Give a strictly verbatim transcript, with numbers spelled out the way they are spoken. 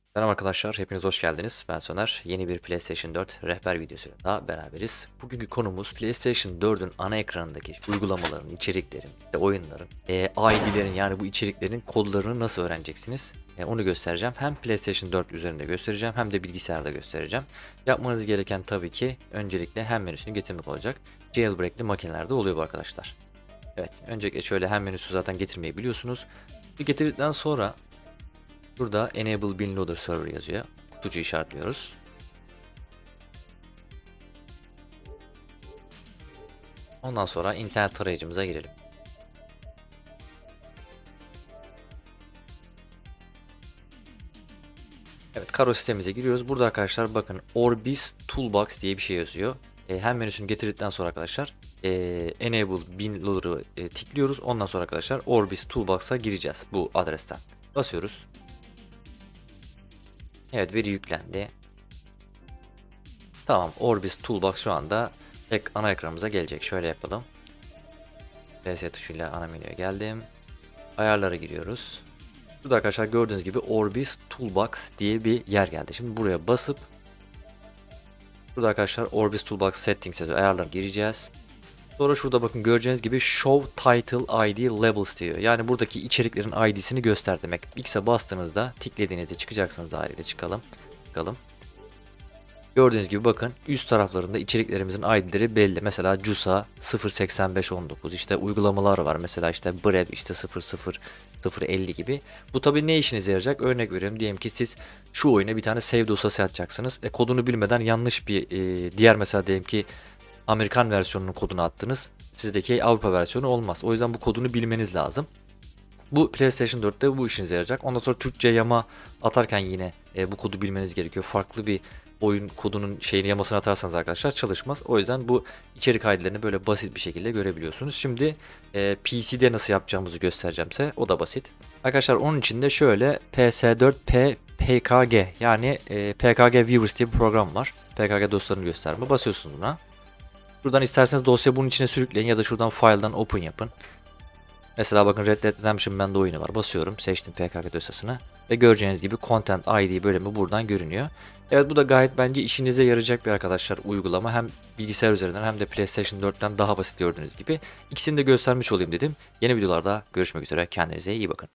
Selam arkadaşlar, hepiniz hoş geldiniz. Ben Soner. Yeni bir PlayStation dört rehber videosuyla daha beraberiz. Bugünkü konumuz PlayStation dördün ana ekranındaki uygulamaların, içeriklerin, işte oyunların, e, I D'lerin yani bu içeriklerin kodlarını nasıl öğreneceksiniz? E, onu göstereceğim. Hem PlayStation dört üzerinde göstereceğim hem de bilgisayarda göstereceğim. Yapmanız gereken tabii ki öncelikle hem menüsünü getirmek olacak. Jailbreak'li makinelerde oluyor bu arkadaşlar. Evet, öncelikle şöyle hem menüsü zaten getirmeyi biliyorsunuz. Bir getirdikten sonra burada Enable Bin Loader Server yazıyor. Kutucuğu işaretliyoruz. Ondan sonra internet tarayıcımıza girelim. Evet, Karo sitemize giriyoruz. Burada arkadaşlar bakın Orbis Toolbox diye bir şey yazıyor. E, hem menüsünü getirdikten sonra arkadaşlar e, Enable Bin Loader'ı e, tıklıyoruz. Ondan sonra arkadaşlar Orbis Toolbox'a gireceğiz bu adresten. Basıyoruz. Evet, veri yüklendi. Tamam, Orbis Toolbox şu anda ek ana ekranımıza gelecek. Şöyle yapalım. R S tuşuyla ana menüye geldim. Ayarlara giriyoruz. Burada arkadaşlar gördüğünüz gibi Orbis Toolbox diye bir yer geldi. Şimdi buraya basıp burada arkadaşlar Orbis Toolbox Settings yazıyor. Ayarlara gireceğiz. Sonra şurada bakın göreceğiniz gibi Show Title I D Labels diyor. Yani buradaki içeriklerin I D'sini göster demek. X'e bastığınızda tıkladığınızda çıkacaksınız haliyle. Çıkalım. Çıkalım. Gördüğünüz gibi bakın üst taraflarında içeriklerimizin I D'leri belli. Mesela Cusa sıfır seksen beş on dokuz, işte uygulamalar var. Mesela işte Brev işte sıfır sıfır sıfır elli gibi. Bu tabii ne işinize yarayacak? Örnek veriyorum. Diyelim ki siz şu oyuna bir tane save dosyası atacaksınız. E, kodunu bilmeden yanlış bir e, diğer mesela diyelim ki Amerikan versiyonunun kodunu attınız. Sizdeki Avrupa versiyonu olmaz. O yüzden bu kodunu bilmeniz lazım. Bu PlayStation dörtte bu işinize yarayacak. Ondan sonra Türkçe yama atarken yine e, bu kodu bilmeniz gerekiyor. Farklı bir oyun kodunun şeyini yamasını atarsanız arkadaşlar çalışmaz. O yüzden bu içerik I D'lerini böyle basit bir şekilde görebiliyorsunuz. Şimdi e, P C'de nasıl yapacağımızı göstereceğimse o da basit. Arkadaşlar onun için de şöyle P S dört P P K G yani e, P K G Viewers diye bir program var. P K G dosyalarını gösterme. Basıyorsunuz buna. Buradan isterseniz dosya bunun içine sürükleyin ya da şuradan file'dan open yapın. Mesela bakın Red Dead Redemption bende oyunu var. Basıyorum. Seçtim P K G dosyasını. Ve göreceğiniz gibi Content I D bölümü buradan görünüyor. Evet, bu da gayet bence işinize yarayacak bir arkadaşlar uygulama. Hem bilgisayar üzerinden hem de PlayStation dörtten daha basit gördüğünüz gibi. İkisini de göstermiş olayım dedim. Yeni videolarda görüşmek üzere. Kendinize iyi bakın.